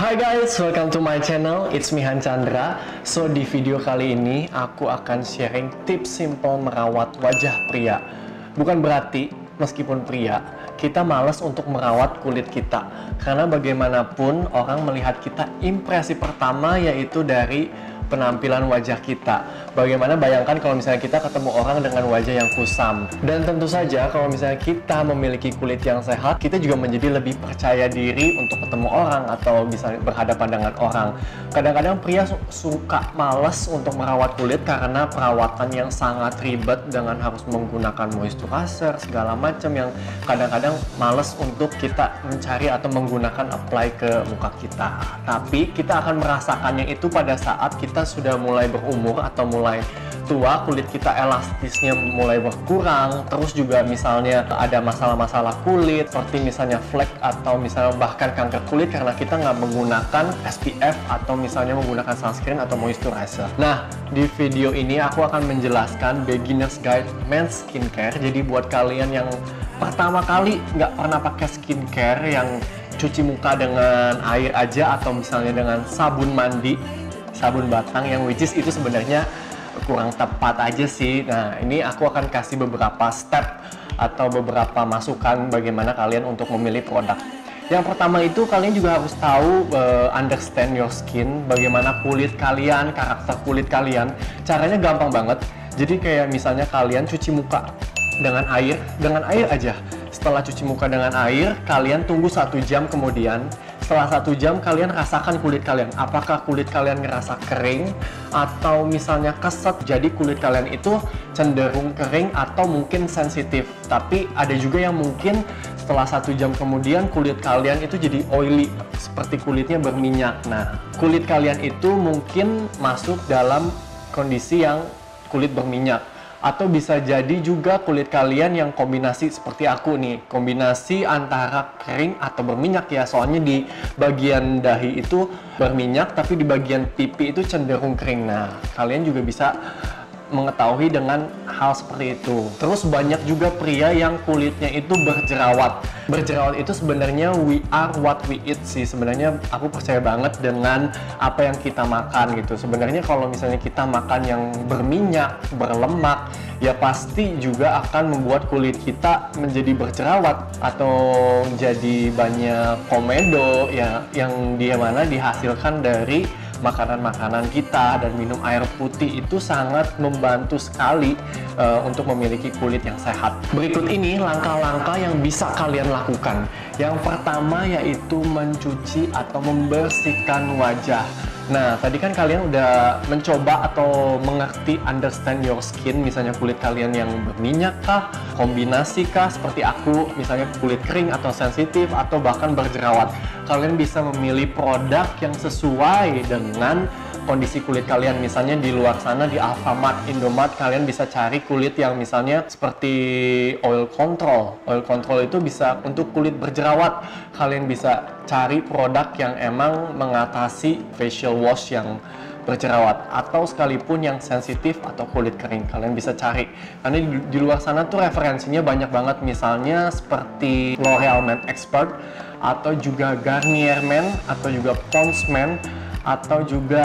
Hai guys, welcome to my channel. It's me Han Chandra. So di video kali ini aku akan sharing tips simple merawat wajah pria. Bukan berarti meskipun pria, kita malas untuk merawat kulit kita. Karena bagaimanapun orang melihat kita, impresi pertama yaitu dari penampilan wajah kita. Bagaimana bayangkan kalau misalnya kita ketemu orang dengan wajah yang kusam. Dan tentu saja kalau misalnya kita memiliki kulit yang sehat, kita juga menjadi lebih percaya diri untuk ketemu orang atau bisa berhadapan dengan orang. Kadang-kadang pria suka malas untuk merawat kulit karena perawatan yang sangat ribet dengan harus menggunakan moisturizer segala macam yang kadang-kadang malas untuk kita mencari atau menggunakan apply ke muka kita. Tapi kita akan merasakannya itu pada saat kita sudah mulai berumur atau mulai tua, kulit kita elastisnya mulai berkurang, terus juga misalnya ada masalah-masalah kulit seperti misalnya flek atau misalnya bahkan kanker kulit karena kita nggak menggunakan SPF atau misalnya menggunakan sunscreen atau moisturizer. Nah, di video ini aku akan menjelaskan beginner's guide men's skincare. Jadi buat kalian yang pertama kali nggak pernah pakai skincare, yang cuci muka dengan air aja atau misalnya dengan sabun mandi, sabun batang, yang which is itu sebenarnya kurang tepat aja sih. Nah, ini aku akan kasih beberapa step atau beberapa masukan bagaimana kalian untuk memilih produk. Yang pertama itu kalian juga harus tahu understand your skin, bagaimana kulit kalian, karakter kulit kalian. Caranya gampang banget. Jadi kayak misalnya kalian cuci muka dengan air aja. Setelah cuci muka dengan air, kalian tunggu 1 jam kemudian. Setelah 1 jam kalian rasakan kulit kalian. Apakah kulit kalian ngerasa kering atau misalnya keset. Jadi kulit kalian itu cenderung kering atau mungkin sensitif. Tapi ada juga yang mungkin setelah 1 jam kemudian kulit kalian itu jadi oily, seperti kulitnya berminyak. Nah, kulit kalian itu mungkin masuk dalam kondisi yang kulit berminyak. Atau bisa jadi juga kulit kalian yang kombinasi seperti aku nih, kombinasi antara kering atau berminyak ya. Soalnya di bagian dahi itu berminyak, tapi di bagian pipi itu cenderung kering. Nah, kalian juga bisa mengetahui dengan hal seperti itu. Terus banyak juga pria yang kulitnya itu berjerawat. Berjerawat itu sebenarnya we are what we eat sih. Sebenarnya aku percaya banget dengan apa yang kita makan gitu. Sebenarnya kalau misalnya kita makan yang berminyak, berlemak, ya pasti juga akan membuat kulit kita menjadi berjerawat atau jadi banyak komedo ya, yang dia mana dihasilkan dari makanan-makanan kita. Dan minum air putih itu sangat membantu sekali untuk memiliki kulit yang sehat. Berikut ini langkah-langkah yang bisa kalian lakukan. Yang pertama yaitu mencuci atau membersihkan wajah. Nah, tadi kan kalian udah mencoba atau mengerti understand your skin, misalnya kulit kalian yang berminyak kah, kombinasi kah, seperti aku, misalnya kulit kering atau sensitif atau bahkan berjerawat. Kalian bisa memilih produk yang sesuai dengan kondisi kulit kalian. Misalnya di luar sana di Alfamart, Indomart, kalian bisa cari kulit yang misalnya seperti oil control. Oil control itu bisa untuk kulit berjerawat. Kalian bisa cari produk yang emang mengatasi facial wash yang berjerawat, atau sekalipun yang sensitif atau kulit kering kalian bisa cari. Karena di luar sana tuh referensinya banyak banget, misalnya seperti L'Oreal Men Expert atau juga Garnier Men atau juga Pond's Men atau juga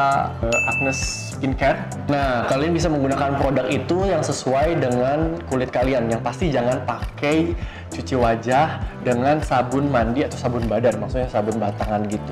Agnes Skincare. Nah, kalian bisa menggunakan produk itu yang sesuai dengan kulit kalian. Yang pasti jangan pakai cuci wajah dengan sabun mandi atau sabun badan, maksudnya sabun batangan gitu.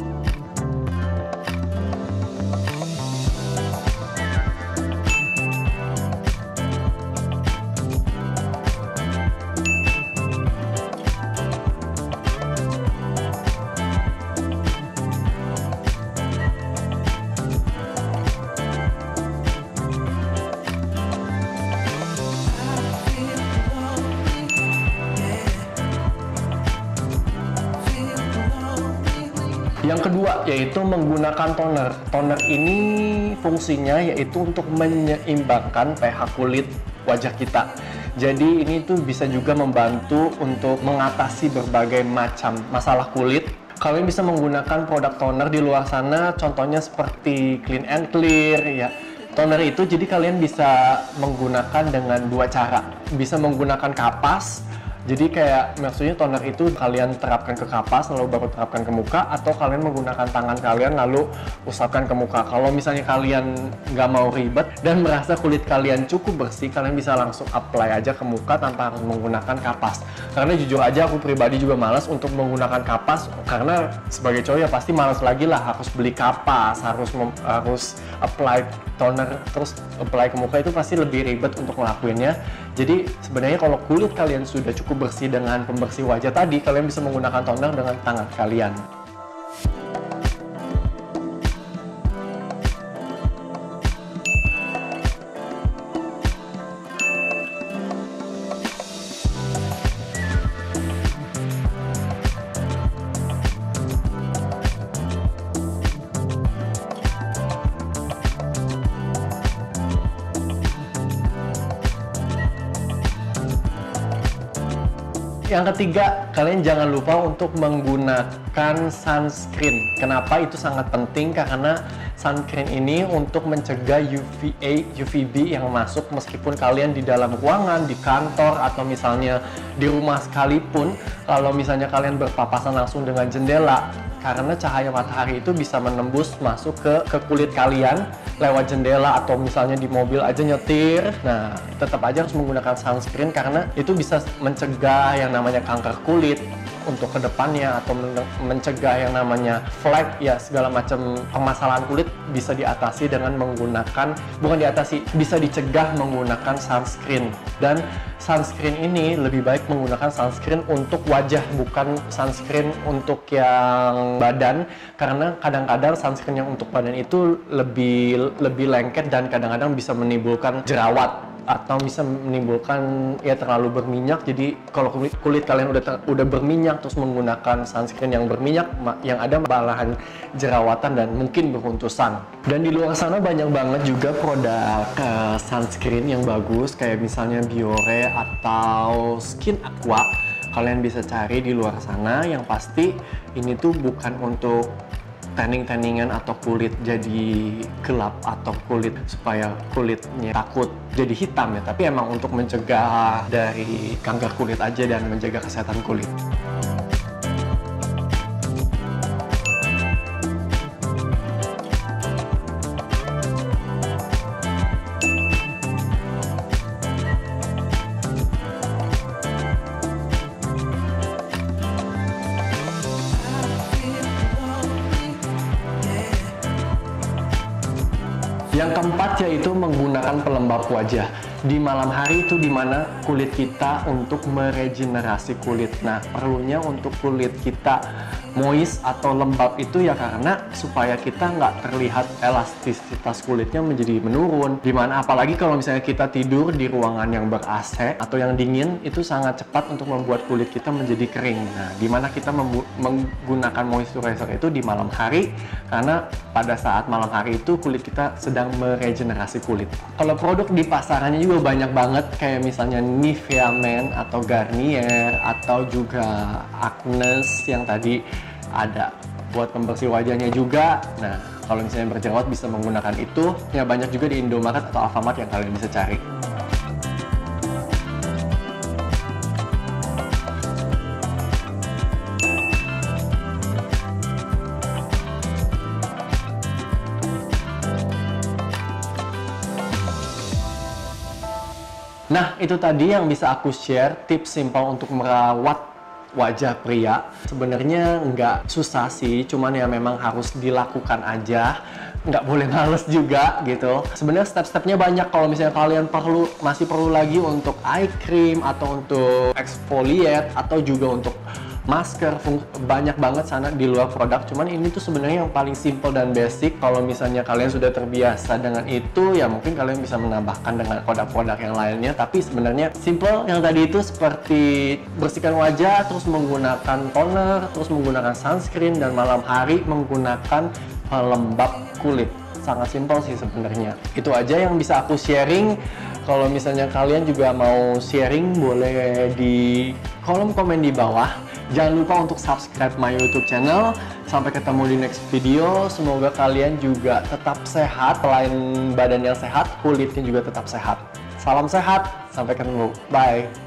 Yang kedua yaitu menggunakan toner. Toner ini fungsinya yaitu untuk menyeimbangkan pH kulit wajah kita. Jadi ini tuh bisa juga membantu untuk mengatasi berbagai macam masalah kulit. Kalian bisa menggunakan produk toner di luar sana, contohnya seperti Clean and Clear ya. Toner itu jadi kalian bisa menggunakan dengan 2 cara. Bisa menggunakan kapas Jadi kayak maksudnya toner itu kalian terapkan ke kapas lalu baru terapkan ke muka, atau kalian menggunakan tangan kalian lalu usapkan ke muka. Kalau misalnya kalian nggak mau ribet dan merasa kulit kalian cukup bersih, kalian bisa langsung apply aja ke muka tanpa harus menggunakan kapas. Karena jujur aja aku pribadi juga malas untuk menggunakan kapas, karena sebagai cowok ya pasti malas lagi lah harus beli kapas, harus apply toner terus apply ke muka, itu pasti lebih ribet untuk ngelakuinnya. Jadi sebenarnya kalau kulit kalian sudah cukup bersih dengan pembersih wajah tadi, kalian bisa menggunakan toner dengan tangan kalian. Yang ketiga, kalian jangan lupa untuk menggunakan sunscreen. Kenapa itu sangat penting? Karena sunscreen ini untuk mencegah UVA, UVB yang masuk meskipun kalian di dalam ruangan, di kantor, atau misalnya di rumah sekalipun. Kalau misalnya kalian berpapasan langsung dengan jendela, karena cahaya matahari itu bisa menembus masuk ke kulit kalian lewat jendela, atau misalnya di mobil aja nyetir. Nah, tetap aja harus menggunakan sunscreen karena itu bisa mencegah yang namanya kanker kulit untuk kedepannya, atau mencegah yang namanya flek, ya segala macam permasalahan kulit bisa diatasi dengan menggunakan, bukan diatasi, bisa dicegah menggunakan sunscreen. Dan sunscreen ini lebih baik menggunakan sunscreen untuk wajah, bukan sunscreen untuk yang badan, karena kadang-kadang sunscreen yang untuk badan itu lebih lengket dan kadang-kadang bisa menimbulkan jerawat atau bisa menimbulkan ya terlalu berminyak. Jadi kalau kulit kalian udah berminyak terus menggunakan sunscreen yang berminyak, yang ada malahan jerawatan dan mungkin beruntusan. Dan di luar sana banyak banget juga produk sunscreen yang bagus, kayak misalnya Biore atau Skin Aqua. Kalian bisa cari di luar sana. Yang pasti ini tuh bukan untuk tanning-tanningan atau kulit jadi gelap atau kulit supaya kulitnya takut jadi hitam ya, tapi emang untuk mencegah dari kanker kulit aja dan menjaga kesehatan kulit. Yang keempat yaitu menggunakan pelembab wajah. Di malam hari itu dimana kulit kita untuk meregenerasi kulit. Nah, perlunya untuk kulit kita moist atau lembab itu ya karena supaya kita nggak terlihat elastisitas kulitnya menjadi menurun. Dimana apalagi kalau misalnya kita tidur di ruangan yang ber-AC atau yang dingin, itu sangat cepat untuk membuat kulit kita menjadi kering. Nah, dimana kita menggunakan moisturizer itu di malam hari, karena pada saat malam hari itu kulit kita sedang meregenerasi kulit. Kalau produk di pasarannya juga banyak banget, kayak misalnya Nivea Men atau Garnier atau juga Agnes yang tadi ada buat pembersih wajahnya juga. Nah, kalau misalnya berjerawat bisa menggunakan itu. Ya banyak juga di Indomaret atau Alfamart yang kalian bisa cari. Nah, itu tadi yang bisa aku share tips simpel untuk merawat wajah pria. Sebenarnya nggak susah sih, cuman ya memang harus dilakukan aja. Nggak boleh males juga gitu. Sebenarnya step-stepnya banyak. Kalau misalnya kalian masih perlu lagi untuk eye cream atau untuk exfoliate atau juga untuk masker, banyak banget sana di luar produk. Cuman ini tuh sebenarnya yang paling simple dan basic. Kalau misalnya kalian sudah terbiasa dengan itu, ya mungkin kalian bisa menambahkan dengan produk-produk yang lainnya. Tapi sebenarnya simple yang tadi itu seperti bersihkan wajah, terus menggunakan toner, terus menggunakan sunscreen, dan malam hari menggunakan pelembab kulit. Sangat simpel sih sebenarnya. Itu aja yang bisa aku sharing. Kalau misalnya kalian juga mau sharing, boleh di kolom komen di bawah. Jangan lupa untuk subscribe my YouTube channel. Sampai ketemu di next video. Semoga kalian juga tetap sehat. Selain badan yang sehat, kulitnya juga tetap sehat. Salam sehat. Sampai ketemu. Bye.